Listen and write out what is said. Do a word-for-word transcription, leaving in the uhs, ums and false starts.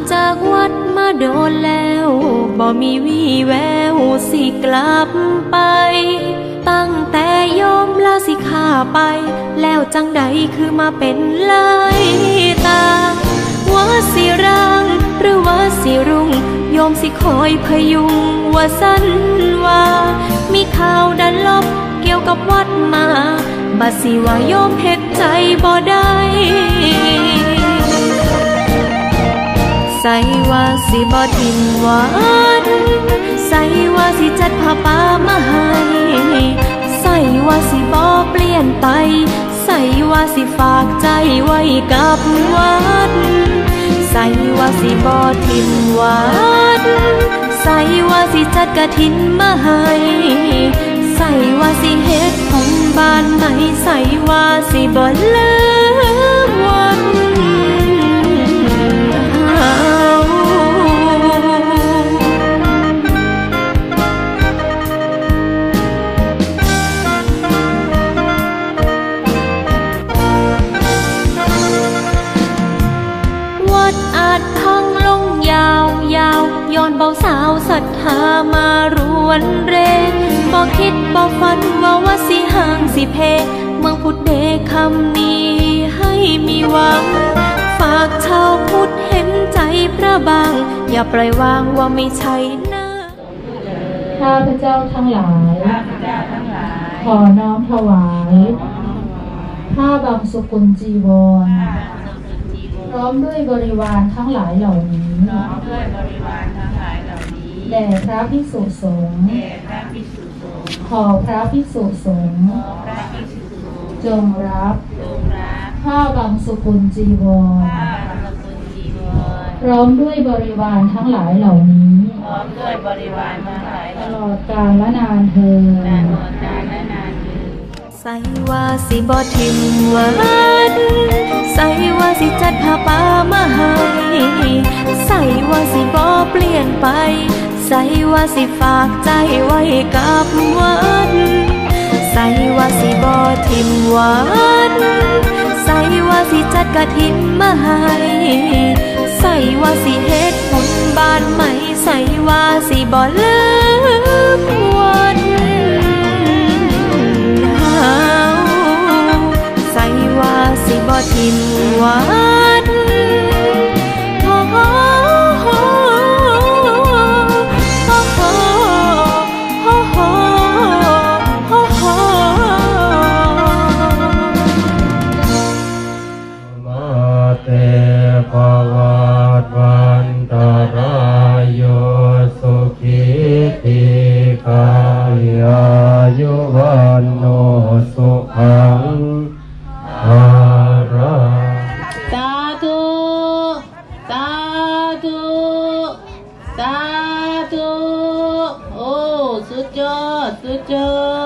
จากวัดมาโดนแล้วบ่มีวี่แววสิกลับไปตั้งแต่ยอมลาสิขาไปแล้วจังใดคือมาเป็นลายตาว่าสิร่างหรือว่าสิรุ่งโยมสิคอยพยุงว่าสั้นว่ามีข่าวดันลบเกี่ยวกับวัดมาบัดสิว่าโยมเฮ็ดใจบ่ได้ใส่ว่าสิบ่ทิ้งวัดใส่ว่าสิจัดผ้าป่ามาให้ใส่ว่าสิบ่เปลี่ยนไปใส่ว่าสิฝากใจไว้กับวัดใส่ว่าสิบ่ทิ้งวัดใส่ว่าสิจัดกฐินมาให้ใส่ว่าสิเฮ็ดของบ้านใหม่ใส่ว่าสิบ่ลืมวัดย้อนเบาสาวศรัทธามารวนเรบ่คิดบ่ฝันว่าว่าสิห่างสิเพเมืองพุทธเดคำนี้ให้มีหวังฝากชาวพุทธเห็นใจพระบางอย่าปล่อยวางว่าไม่ใช่นะข้าพเจ้าทั้งหลายขอน้อมถวายผ้าบางสกุลจีวรพร้อมด้วยบริวารทั้งหลายเหล่านี้แด่พระภิกษุสงฆ์ขอพระภิกษุสงฆ์จงรับผ้าบางสกุลจีวรพร้อมด้วยบริวารทั้งหลายเหล่านี้ตลอดกาลและนานเทอญใส่ว่าสิบ่ทิ้งวัดใส่ว่าสิจัดผ้าป่ามาให้ใส่ว่าสิบ่เปลี่ยนไปใส่ว่าสิฝากใจไว้กับวัดใส่ว่าสิบ่ทิ้งวัดใส่ว่าสิจัดกฐินมาให้ใส่ว่าสิเฮ็ดบุญบ้านใหม่ใส่ว่าสิบ่ลืมวัดใส่ว่าสิบ่ทิ้งวัดโอ้โหโอ้โหโอ้โหโอ้โหมาเตภวัตวันตรายโยสุขิติกายอายุวันโนสุขังอาราสาธุสาธุสาธุโอ้สุดยอดสุดยอด